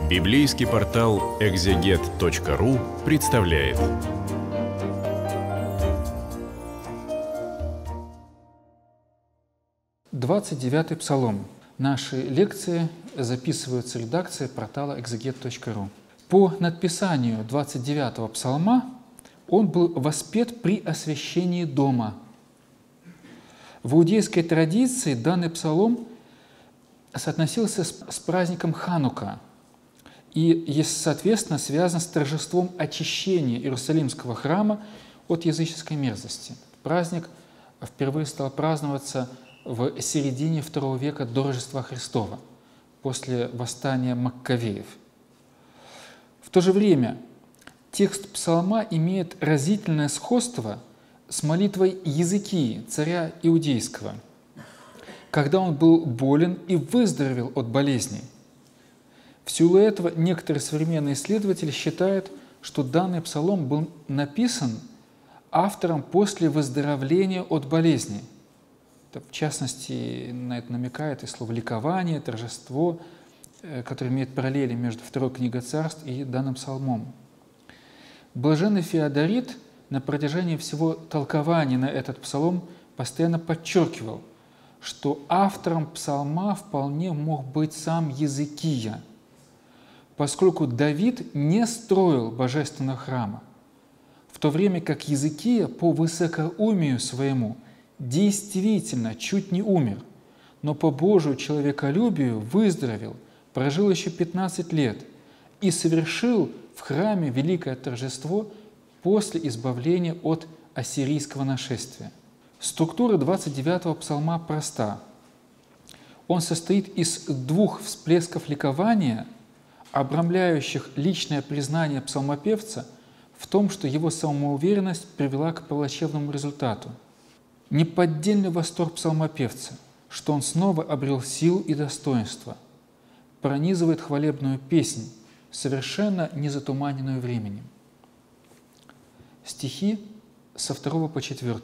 Библейский портал экзегет.ру представляет. Двадцать 29-й Псалом. Наши лекции записываются редакцией портала экзегет.ру. По надписанию 29-го Псалма он был воспет при освящении дома. В иудейской традиции данный псалом соотносился с праздником Ханука и, соответственно, связан с торжеством очищения Иерусалимского храма от языческой мерзости. Праздник впервые стал праздноваться в середине II века до Рождества Христова, после восстания Маккавеев. В то же время текст псалма имеет разительное сходство с молитвой Езекии, царя Иудейского, когда он был болен и выздоровел от болезней. В силу этого некоторые современные исследователи считают, что данный псалом был написан автором после выздоровления от болезни. В частности, на это намекает и слово «ликование», «торжество», которое имеет параллели между второй книгой Царств и данным псалмом. Блаженный Феодорит на протяжении всего толкования на этот псалом постоянно подчеркивал, что автором псалма вполне мог быть сам Езекия, поскольку Давид не строил божественного храма, в то время как Езекия по высокоумию своему действительно чуть не умер, но по Божию человеколюбию выздоровел, прожил еще 15 лет и совершил в храме великое торжество после избавления от ассирийского нашествия. Структура 29-го псалма проста. Он состоит из двух всплесков ликования, обрамляющих личное признание псалмопевца в том, что его самоуверенность привела к плачевному результату. Неподдельный восторг псалмопевца, что он снова обрел силу и достоинство, пронизывает хвалебную песнь, совершенно не затуманенную временем. Стихи со 2 по 4.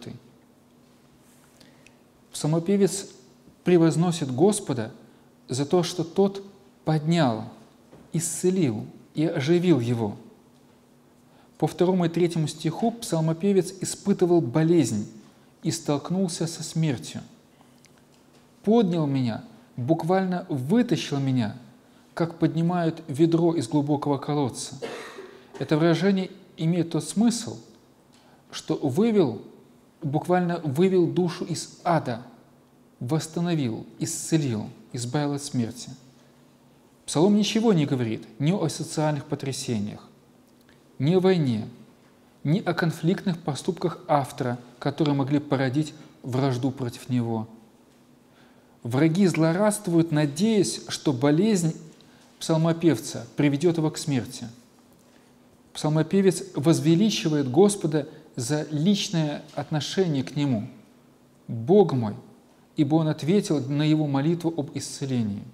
Псалмопевец превозносит Господа за то, что Тот поднял, исцелил и оживил его. По 2 и 3 стиху псалмопевец испытывал болезнь и столкнулся со смертью. «Поднял меня», буквально вытащил меня, как поднимают ведро из глубокого колодца. Это выражение имеет тот смысл, что буквально вывел душу из ада, восстановил, исцелил, избавил от смерти. Псалом ничего не говорит ни о социальных потрясениях, ни о войне, ни о конфликтных поступках автора, которые могли породить вражду против него. Враги злорадствуют, надеясь, что болезнь псалмопевца приведет его к смерти. Псалмопевец возвеличивает Господа за личное отношение к Нему. «Бог мой», ибо Он ответил на его молитву об исцелении.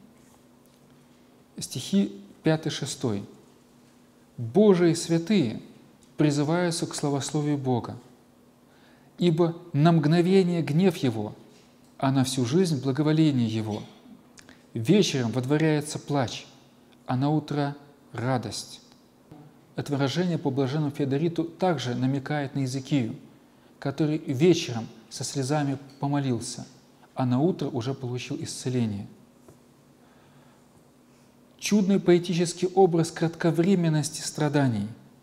Стихи 5-6. «Божии святые призываются к славословию Бога, ибо на мгновение гнев Его, а на всю жизнь благоволение Его. Вечером водворяется плач, а на утро радость». Это выражение по блаженному Феодориту также намекает на Езекию, который вечером со слезами помолился, а на утро уже получил исцеление. Чудный поэтический образ кратковременности страданий,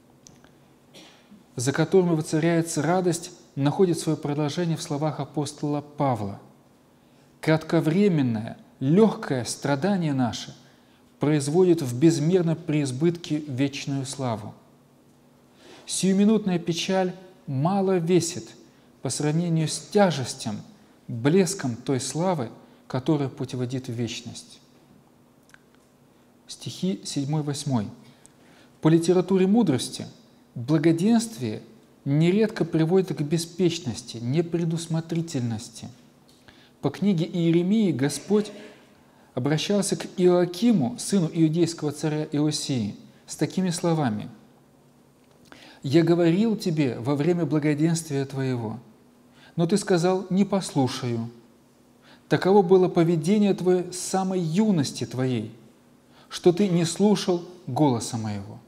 за которыми воцаряется радость, находит свое продолжение в словах апостола Павла. «Кратковременное, легкое страдание наше производит в безмерном преизбытке вечную славу. Сиюминутная печаль мало весит по сравнению с тяжестью, блеском той славы, которая путеводит в вечность». Стихи 7-8. По литературе мудрости благоденствие нередко приводит к беспечности, непредусмотрительности. По книге Иеремии Господь обращался к Иоакиму, сыну иудейского царя Иосии, с такими словами: «Я говорил тебе во время благоденствия твоего, но ты сказал: не послушаю. Таково было поведение твое с самой юности твоей, что ты не слушал голоса моего».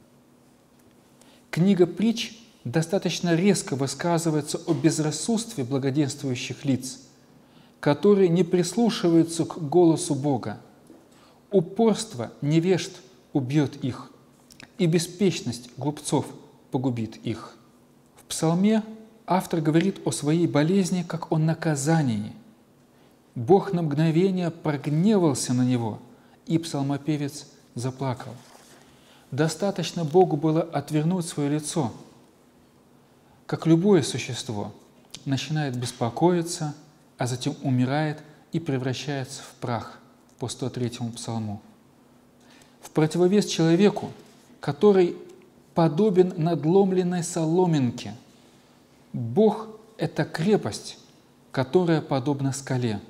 Книга притч достаточно резко высказывается о безрассудстве благоденствующих лиц, которые не прислушиваются к голосу Бога. Упорство невежд убьет их, и беспечность глупцов погубит их. В псалме автор говорит о своей болезни как о наказании. Бог на мгновение прогневался на него, и псалмопевец заплакал. Достаточно Богу было отвернуть свое лицо, как любое существо начинает беспокоиться, а затем умирает и превращается в прах по 103-му псалму. В противовес человеку, который подобен надломленной соломинке, Бог – это крепость, которая подобна скале.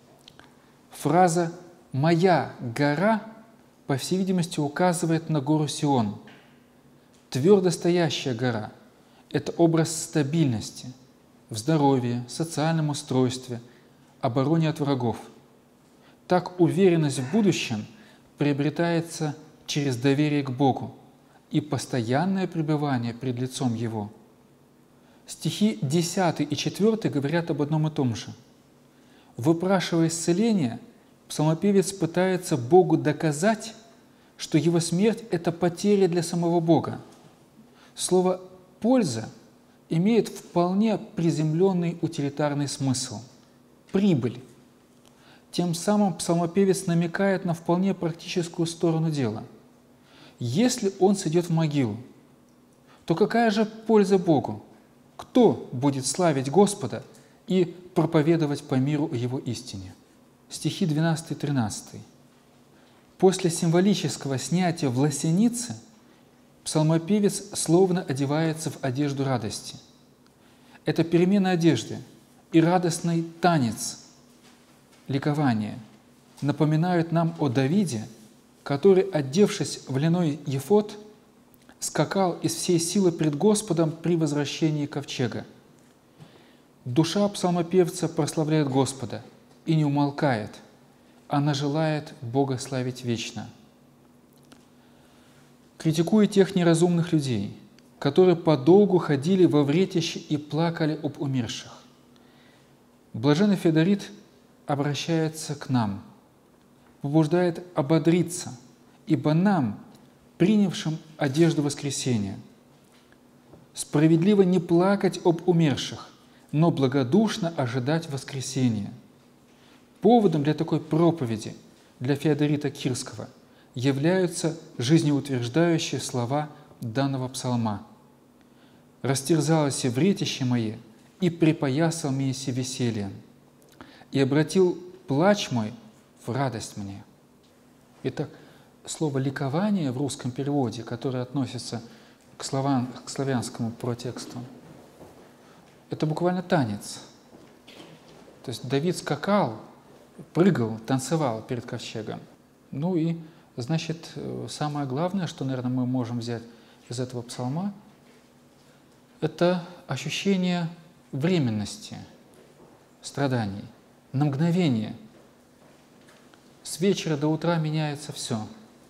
Фраза «моя гора» по всей видимости указывает на гору Сион. Твердо стоящая гора – это образ стабильности в здоровье, социальном устройстве, обороне от врагов. Так уверенность в будущем приобретается через доверие к Богу и постоянное пребывание пред лицом Его. Стихи 10 и 4 говорят об одном и том же. Выпрашивая исцеление, псалмопевец пытается Богу доказать, что его смерть – это потеря для самого Бога. Слово «польза» имеет вполне приземленный утилитарный смысл – прибыль. Тем самым псалмопевец намекает на вполне практическую сторону дела. Если он сойдет в могилу, то какая же польза Богу? Кто будет славить Господа и проповедовать по миру о Его истине? Стихи 12 и 13. После символического снятия власеницы псалмопевец словно одевается в одежду радости. Это перемена одежды и радостный танец, ликование напоминают нам о Давиде, который, одевшись в льняной ефод, скакал из всей силы пред Господом при возвращении ковчега. Душа псалмопевца прославляет Господа и не умолкает, она желает Бога славить вечно. Критикуя тех неразумных людей, которые подолгу ходили во вретище и плакали об умерших, блаженный Феодорит обращается к нам, побуждает ободриться, ибо нам, принявшим одежду воскресения, справедливо не плакать об умерших, но благодушно ожидать воскресения. Поводом для такой проповеди для Феодорита Кирского являются жизнеутверждающие слова данного псалма. «Растерзалось вретище мое, и припоясал меня весельем, и обратил плач мой в радость мне». Итак, слово «ликование» в русском переводе, которое относится к славянскому протексту, это буквально танец. То есть Давид скакал, прыгал, танцевал перед ковчегом. Ну и, значит, самое главное, что, наверное, мы можем взять из этого псалма, это ощущение временности страданий, на мгновение. С вечера до утра меняется все.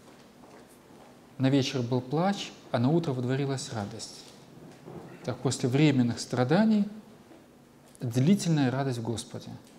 На вечер был плач, а на утро водворилась радость. Так после временных страданий длительная радость в Господе.